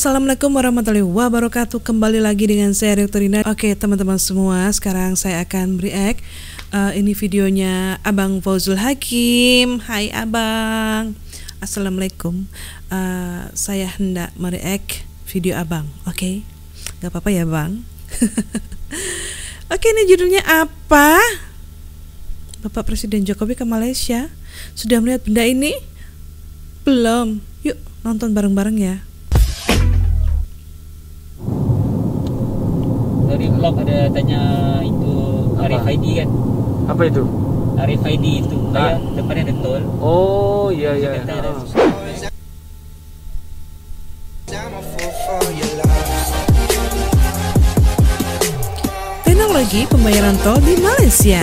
Assalamualaikum warahmatullahi wabarakatuh. Kembali lagi dengan saya Rektorina. Oke teman-teman semua, sekarang saya akan react. Ini videonya Abang Fauzul Hakim. Hai Abang. Assalamualaikum. Saya hendak mereact video Abang. Oke, gak apa-apa ya Bang. Oke, ini judulnya apa? Bapak Presiden Jokowi ke Malaysia. Sudah melihat benda ini? Belum. Yuk nonton bareng-bareng ya. Dari vlog ada tanya itu RFID kan? Apa itu? RFID itu kayak depannya ada tol. Oh iya iya. Teknologi pembayaran tol di Malaysia.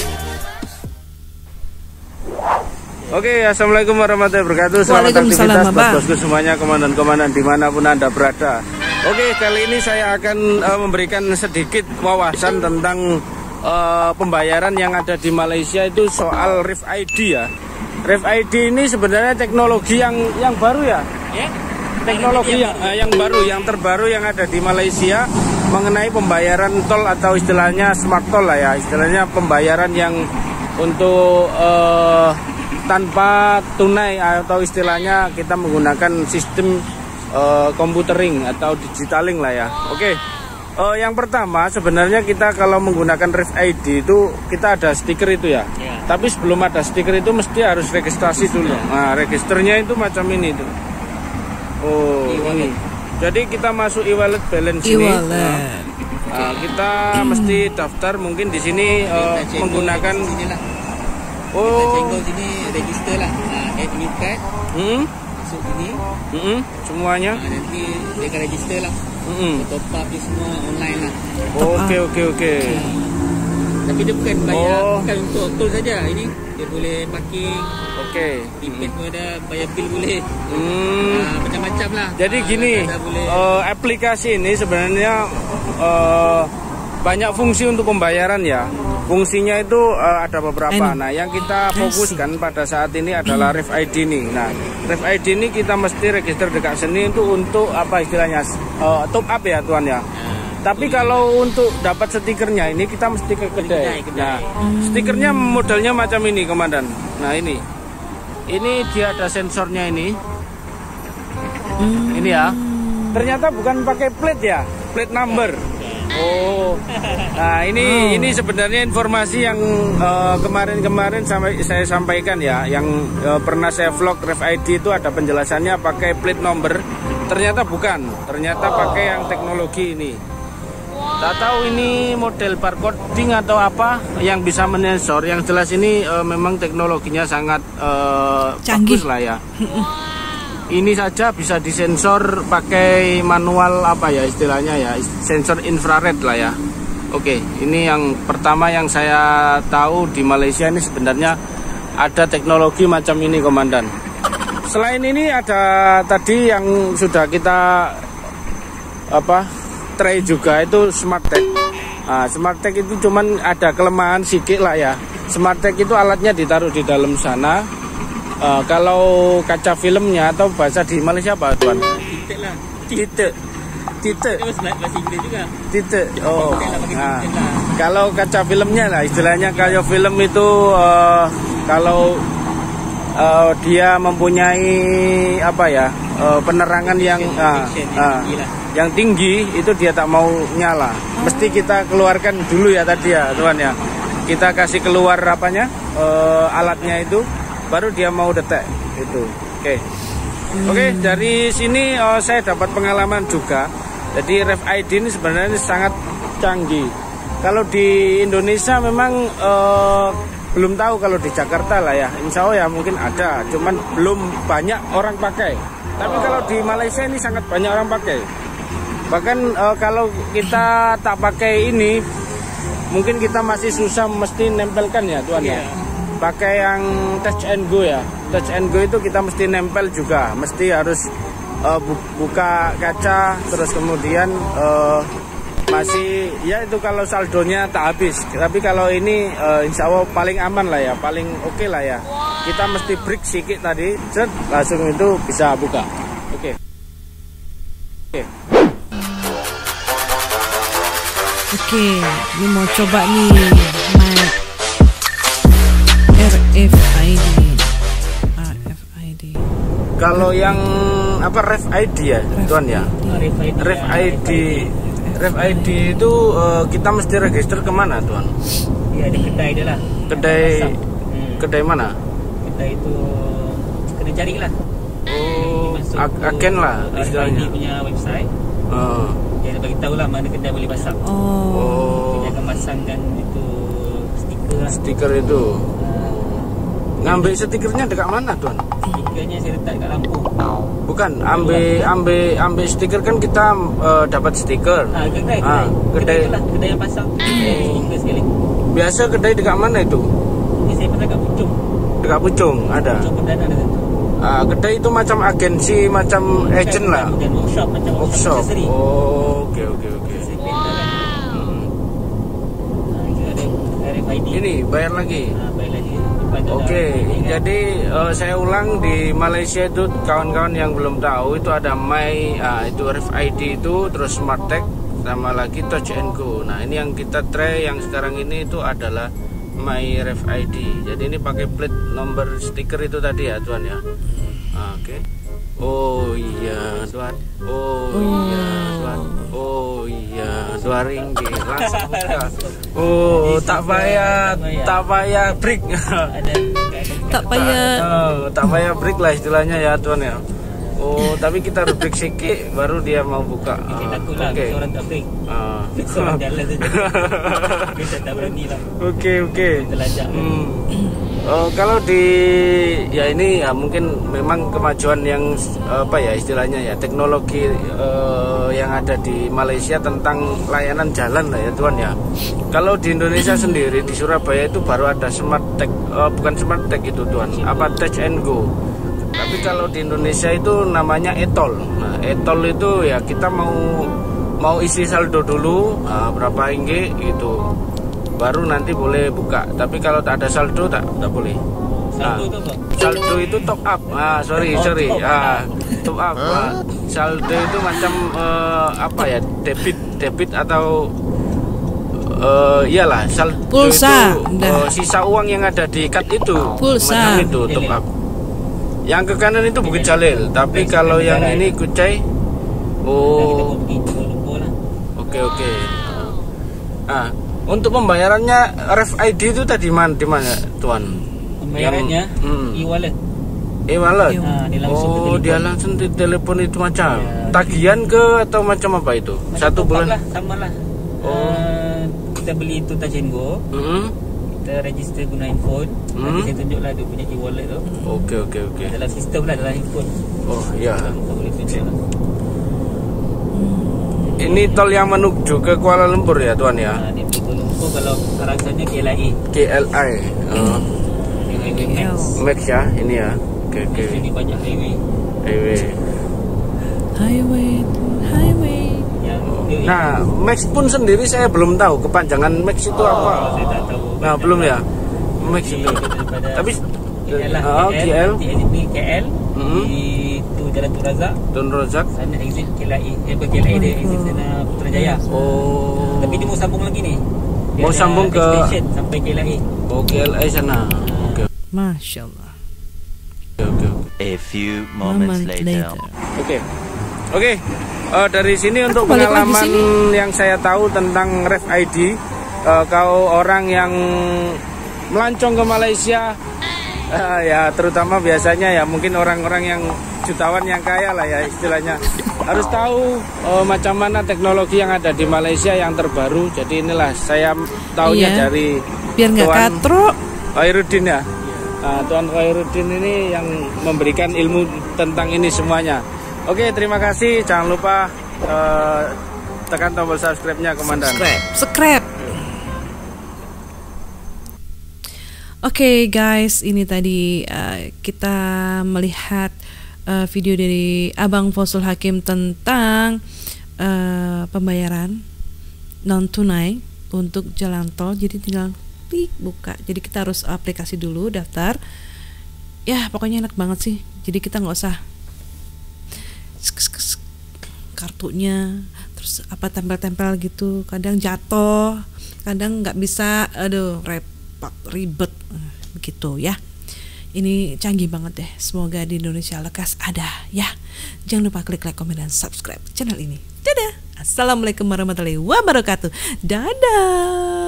Oke, assalamualaikum warahmatullahi wabarakatuh. Selamat aktivitas buat bosku semuanya, komandan-komandan dimanapun Anda berada. Oke, kali ini saya akan memberikan sedikit wawasan tentang pembayaran yang ada di Malaysia itu soal RFID ya. RFID ini sebenarnya teknologi yang baru ya. Teknologi yang baru, yang terbaru yang ada di Malaysia mengenai pembayaran tol atau istilahnya smart tol lah ya. Istilahnya pembayaran yang untuk tanpa tunai atau istilahnya kita menggunakan sistem computering atau digitaling lah ya. Oke, yang pertama sebenarnya kita kalau menggunakan RFID itu kita ada stiker itu ya. Tapi sebelum ada stiker itu mesti harus registrasi dulu. Nah, registernya itu macam ini tuh. Oh, ini. Jadi kita masuk e-wallet balance ini. Nah, kita mesti daftar mungkin di sini menggunakan. Oh, kita sini register lah. Add new card. Masuk sini. Semuanya. Nanti dia akan register lah. Top up dia semua online lah. Oke. Tapi dia bukan bayar, bukan untuk tol saja. Ini dia boleh parking. Oke. Tiket pun ada, bayar bil boleh. Macam-macam lah. Jadi gini, aplikasi ini sebenarnya banyak fungsi untuk pembayaran ya. Fungsinya itu ada beberapa. Nah, yang kita fokuskan pada saat ini adalah RFID ini. Nah, RFID ini kita mesti register dekat sini itu untuk apa istilahnya top up ya Tuan ya. Tapi kalau untuk dapat stikernya ini kita mesti ke kedai. Nah, stikernya modelnya macam ini Komandan. Nah, ini dia ada sensornya ini. Ini ya. Ternyata bukan pakai plate ya, plate number. Oh, nah ini sebenarnya informasi yang kemarin saya sampaikan ya, yang pernah saya vlog RFID itu ada penjelasannya pakai plate number. Ternyata bukan, ternyata pakai yang teknologi ini. Tak tahu ini model barcoding atau apa yang bisa menyensor. Yang jelas ini memang teknologinya sangat bagus lah ya. Ini saja bisa disensor pakai manual apa ya istilahnya ya, sensor infrared lah ya. Oke, ini yang pertama yang saya tahu di Malaysia ini sebenarnya ada teknologi macam ini Komandan. Selain ini ada tadi yang sudah kita try juga itu smart tag. Nah, smart tag itu cuman ada kelemahan sedikit lah ya. Smart tag itu alatnya ditaruh di dalam sana. Kalau kaca filmnya atau bahasa di Malaysia apa Tuan? Titik lah. Titik. Bahasa Inggris juga. Titik. Oh. Nah, kalau kaca filmnya lah istilahnya kalau film itu kalau dia mempunyai apa ya penerangan yang tinggi itu dia tak mau nyala. Mesti kita keluarkan dulu ya tadi ya Tuan ya. Kita kasih keluar alatnya itu. Baru dia mau detek itu. Oke, dari sini saya dapat pengalaman juga. Jadi RFID ini sebenarnya sangat canggih. Kalau di Indonesia memang belum tahu, kalau di Jakarta lah ya. Insya Allah ya mungkin ada, cuman belum banyak orang pakai. Tapi kalau di Malaysia ini sangat banyak orang pakai. Bahkan kalau kita tak pakai ini, mungkin kita masih susah mesti nempelkan ya Tuan ya. Pakai yang touch and go ya. Touch and go itu kita mesti nempel juga. Mesti harus buka kaca. Terus kemudian masih ya itu kalau saldonya tak habis. Tapi kalau ini insya Allah paling aman lah ya. Paling oke lah ya. Kita mesti break sedikit tadi. Langsung itu bisa buka. Oke. Oke, ini mau coba nih mic RFID. Kalau yang apa RFID ya, Tuan ya? RFID itu kita mesti register kemana, Tuan? Ya di kedai dia lah. Kedai mana? Kedai itu kena cari lah. Agen lah istilahnya. RFID punya website. Dia bagi tahu lah mana kedai boleh pasang. Dia akan pasangkan itu stiker lah. Stiker itu. Ngambil stikernya dekat mana, Tuan? Stikernya saya letak dekat lampu. Bukan, ambil stiker kan kita dapat stiker. Kedai yang pasang stiker sekali. Biasa kedai dekat mana itu? Ini saya pernah dekat Pucung. Dekat Pucung ada. Pucung Perdana ada satu. Kedai itu macam agensi, macam agent lah. Bukan workshop, macam workshop. Oke. Itu ada RFID. Ini bayar lagi. Bayar lagi. Oke, jadi saya ulang, di Malaysia itu kawan-kawan yang belum tahu itu ada itu RFID itu, terus Smart Tag, sama lagi Touch and Go. Nah ini yang kita try yang sekarang ini itu adalah My RFID. Jadi ini pakai plate nomor stiker itu tadi ya, Tuan ya. Oke. Oh iya, Tuan. Oh iya, 2 ringgit langsung buka. Tak payah break. Tak payah break lah istilahnya ya, Tuan ya. Tapi kita harus break sedikit baru dia mau buka. Oke. Orang tak break. Seorang jalan saja. Kita tak berani lah. Oke. Terlajak. Kalau di ini ya mungkin memang kemajuan yang istilahnya ya teknologi yang ada di Malaysia tentang layanan jalan lah ya, Tuan ya. Kalau di Indonesia sendiri di Surabaya itu baru ada Smart Tag, bukan Smart Tag itu, Tuan, Touch and Go. Tapi kalau di Indonesia itu namanya e-tol. Nah, e-tol itu ya kita mau isi saldo dulu berapa ringgit gitu, baru nanti boleh buka. Tapi kalau tak ada saldo tak boleh. Saldo itu top up. Sorry. Top up. Saldo itu macam debit atau iyalah saldo pulsa, itu sisa uang yang ada di kad itu. Pulsa. Macam itu top up. Yang ke kanan itu Bukit Jalil, tapi kalau yang ini Kuchai. Oke. Untuk pembayarannya RFID itu tadi di mana, Tuan? Pembayarannya e-wallet. E-wallet. Dia langsung di telepon itu macam. Tagihan ke atau macam apa itu? Macam 1 bulan. Sama lah. Kita beli itu Touch and Go. Kita register guna handphone. Nanti saya tunjuklah dia punya e-wallet tu. Oke. Dalam sistem lah, dalam handphone. Oh ya. Kita boleh tunjuk lah. Ini tol yang menuju ke Kuala Lumpur ya, Tuan ya? Di Kuala Lumpur kalau rasanya KLI. Max ya, ini ya. Oke. Ini banyak highway. Nah, Max pun sendiri saya belum tahu kepanjangan Max itu apa. Saya tak tahu. Nah, belum ya. Max itu. Tapi KL. KL. Itu Jalan Tun Razak. Sana exit KLI. KLI dia exit sana Putrajaya. Tapi dia mau sambung lagi ni. Mau sambung ke sampai KLI. KLI sana. Masya Allah. A few moments later. Oke. Dari sini untuk pengalaman yang saya tahu tentang RFID, kau orang yang melancong ke Malaysia, ya terutama biasanya ya mungkin orang-orang yang jutawan yang kaya lah ya istilahnya, harus tahu macam mana teknologi yang ada di Malaysia yang terbaru. Jadi inilah saya tahunya dari biar nggak katrok Khairuddin ya. Tuan Khairuddin ini yang memberikan ilmu tentang ini semuanya. Oke, terima kasih. Jangan lupa tekan tombol subscribe-nya, Komandan. Subscribe. Oke, guys, ini tadi kita melihat video dari Abang Fausul Hakim tentang pembayaran non tunai untuk jalan tol. Jadi tinggal klik buka. Jadi kita harus aplikasi dulu, daftar. Ya, pokoknya enak banget sih. Jadi kita nggak usah kartunya, terus apa tempel-tempel gitu, kadang jatuh, kadang nggak bisa, aduh repot ribet begitu ya. Ini canggih banget deh. Semoga di Indonesia lekas ada ya. Jangan lupa klik like, komen, dan subscribe channel ini. Dadah. Assalamualaikum warahmatullahi wabarakatuh. Dadah.